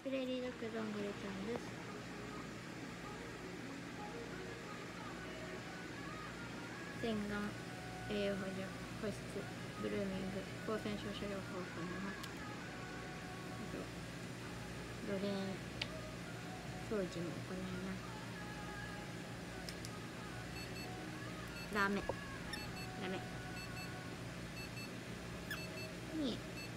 プレーリードッグどんぐりちゃんです。洗顔、栄養補助、保湿、ブルーミング、光線照射療法を行います。ドレーン掃除も行います。ダメに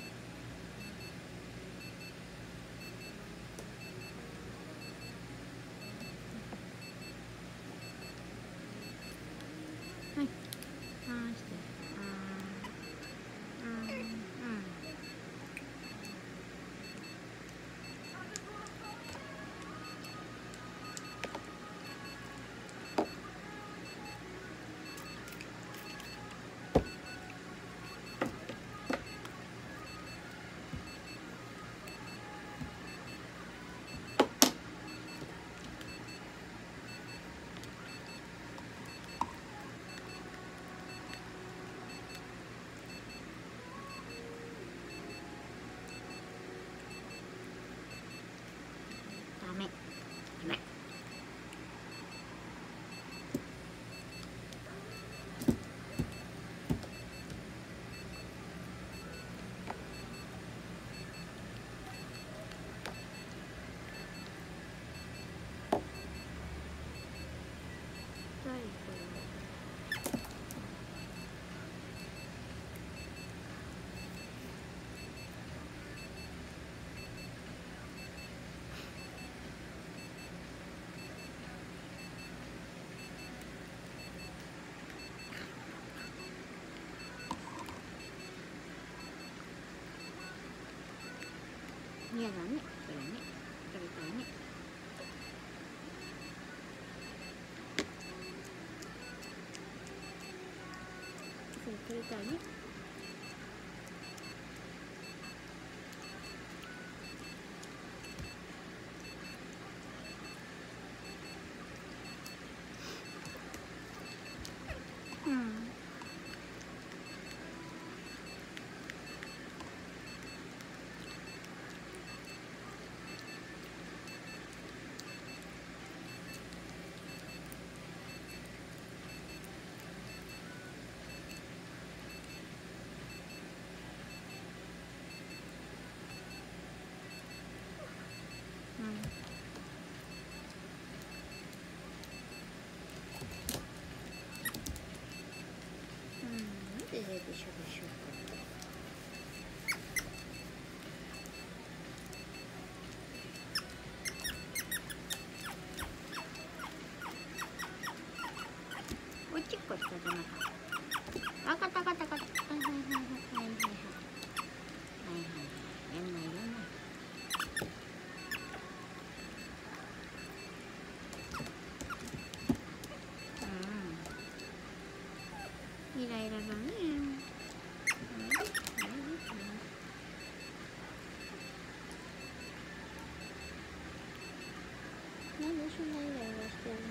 はい、回してダメ嫌だね、それね、食べたいね。それ取りたいね。でしょでしょおちっこしたじゃなかった。わかったわかったわかった。はいはいはいはいはいはいやんないやんない。イライラだね。なんでそんなイライラしてるの？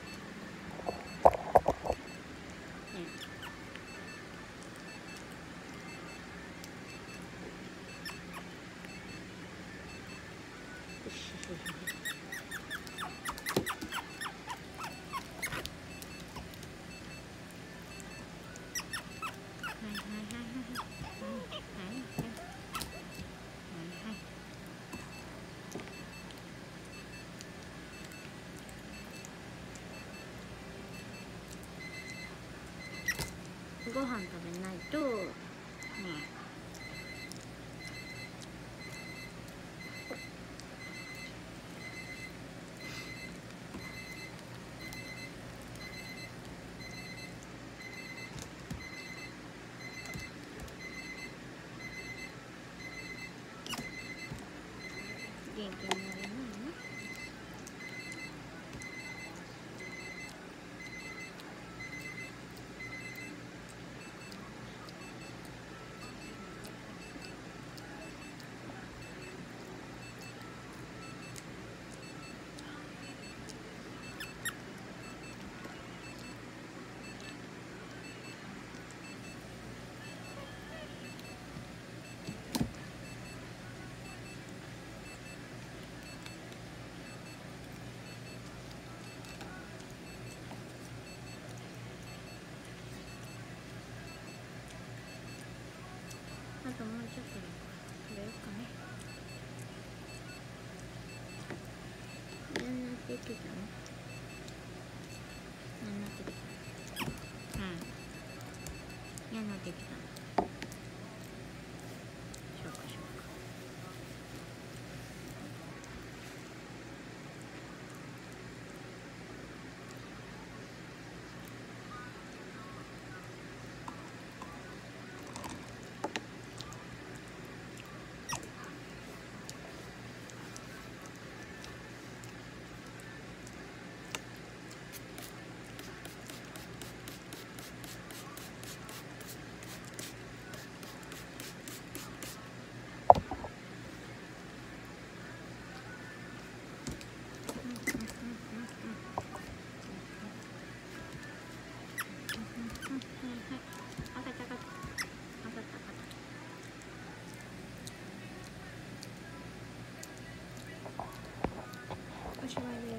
ご飯食べないとね。元気になれないね。 ともうちょっと食べようかね。嫌になってきたの？嫌になってきた。嫌になってきたの。そうかそうか。おしまいです。